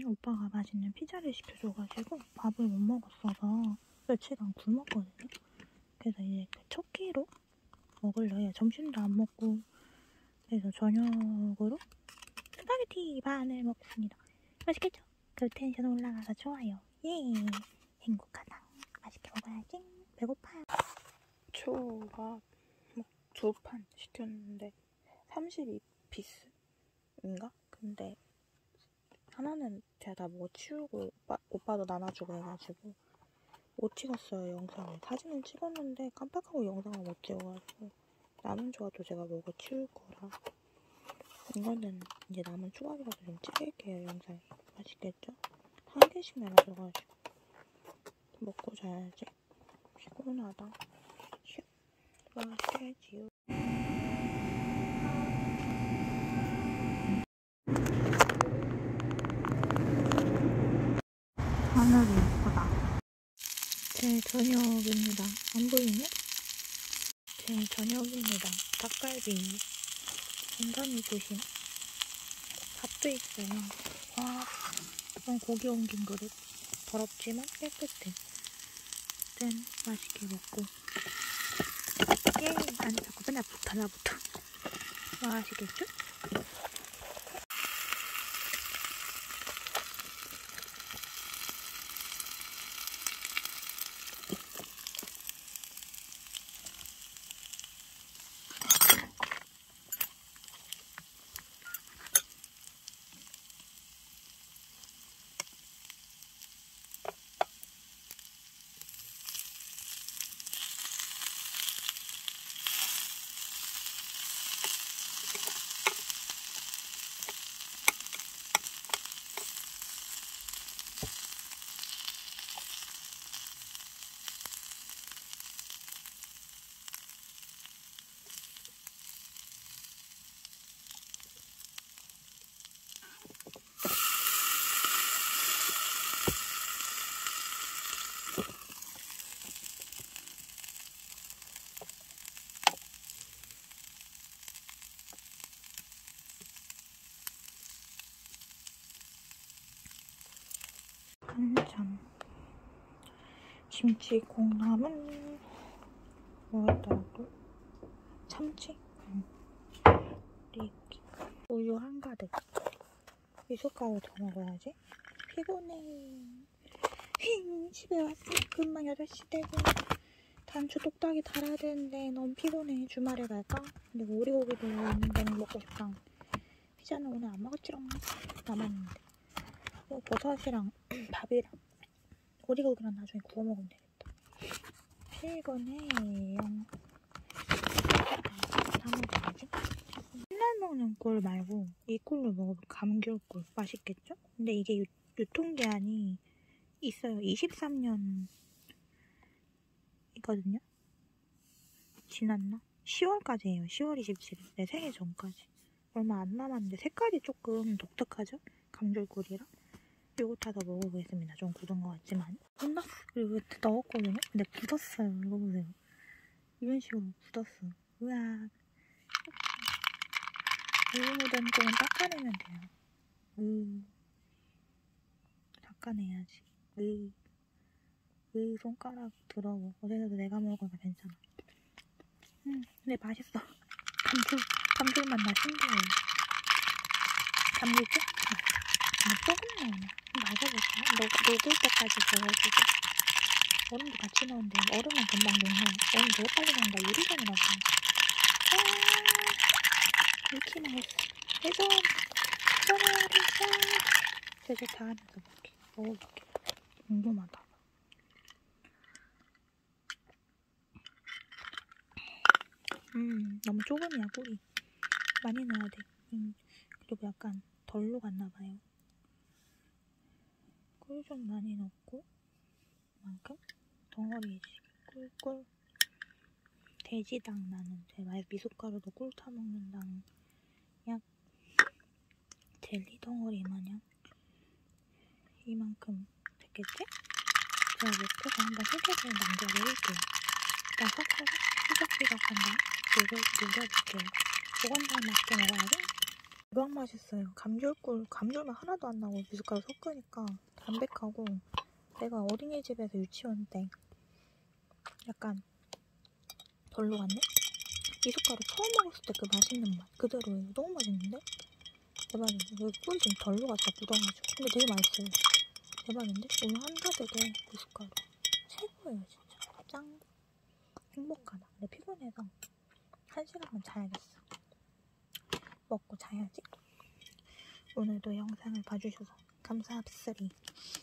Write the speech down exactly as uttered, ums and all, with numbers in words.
오빠가 맛있는 피자를 시켜줘가지고 밥을 못 먹었어서 며칠간 굶었거든요. 그래서 이제 첫 끼로 먹으려 해요. 점심도 안 먹고. 그래서 저녁으로 스파게티 반을 먹겠습니다. 맛있겠죠? 그 텐션 올라가서 좋아요. 예! 행복하다. 맛있게 먹어야지. 배고파요. 초밥 두 판 시켰는데 삼십이 피스인가? 근데 하나는 제가 다 먹어 치우고 오빠, 오빠도 나눠주고 해가지고 못 찍었어요, 영상을. 사진은 찍었는데 깜빡하고 영상을 못 찍어가지고 남은 조각도 제가 먹어 치울 거라 이거는 이제 남은 조각이라도 좀 찍을게요, 영상에. 맛있겠죠? 한 개씩 나눠줘가지고 먹고 자야지. 피곤하다. 슉. 맛있겠지요. 하늘이 예쁘다. 제 저녁입니다. 안 보이네? 제 저녁입니다. 닭갈비, 건강히 조심. 밥도 있어요. 와, 이건 고기 옮긴 그릇. 더럽지만 깨끗해. 짠, 맛있게 먹고. 예, 아니 자꾸 맨날 달라붙어. 맛있겠죠? 간장, 김치, 콩나물, 뭐였더라고? 참치? 응. 이렇게 우유 한가득. 미숫가루 더 먹어야지. 피곤해. 힝, 집에 왔어. 금방 여덟 시 되고. 단추 똑딱이 달아야 되는데 너무 피곤해. 주말에 갈까? 근데 오리고기도 있는데 먹고 싶다. 피자는 오늘 안 먹었지롱. 남았는데. 어, 버섯이랑 밥이랑 오리고기랑 나중에 구워 먹으면 되겠다. 피곤해요. 다 먹어야지. 맨날 먹는 꿀 말고 이 꿀로 먹어볼 감귤꿀. 맛있겠죠? 근데 이게 유, 유통기한이 있어요. 이십삼 년 이거든요. 지났나? 시월까지예요. 시월 이십칠일. 내 생일 전까지. 얼마 안 남았는데 색깔이 조금 독특하죠? 감귤꿀이랑. 요거 다 더 먹어보겠습니다. 좀 굳은 것 같지만. 끝났어. 그리고 넣었거든요? 근데 굳었어요. 이거 보세요. 이런 식으로 굳었어. 으악. 우유 묻은 꿀은 닦아내면 돼요. 으. 닦아내야지. 으. 으, 손가락 더러워. 어제도 내가 먹어서 괜찮아. 음, 근데 맛있어. 감귤, 감귤 맛 나 신기해요. 감귤죠? 근데 조금 나오네. 마셔볼까? 녹, 녹을 때까지 저어주고. 얼음도 같이 넣었는데 얼음은 금방 녹네. 얼음 되게 빨리 녹는다. 유리병이라고. 아, 이렇게 맛있어. 해서 써버리자. 제가 다 하면서 먹게. 먹어볼게. 궁금하다. 음, 너무 조금이야, 꿀이. 많이 넣어야 돼. 음, 그리고 약간 덜 녹았나봐요. 꿀 좀 많이 넣고, 만큼 덩어리씩 꿀꿀. 돼지당 나는 제 미숫가루도 꿀 타먹는당. 약 젤리 덩어리 마냥 이만큼 됐겠지? 제가 못해서 한번 휴게소에 남겨드릴게요. 일단 섞어서 휘적휘적한다 녹여, 녹여줄게요. 보건장 맛있게 먹어야지. 대박 맛있어요. 감귤꿀, 감귤맛 하나도 안 나고 미숫가루 섞으니까 담백하고 내가 어린이집에서 유치원 때 약간 별로 갔네? 미숫가루 처음 먹었을 때 그 맛있는 맛 그대로예요. 너무 맛있는데? 대박인데? 여기 꿀이 좀 덜 녹았죠, 묻어가지고. 근데 되게 맛있어요. 대박인데? 오늘 한가득에 미숫가루 최고예요, 진짜. 짱 행복하다. 근데 피곤해서 한 시간만 자야겠어. 먹고 자야지. 오늘도 영상을 봐주셔서 감사합니다.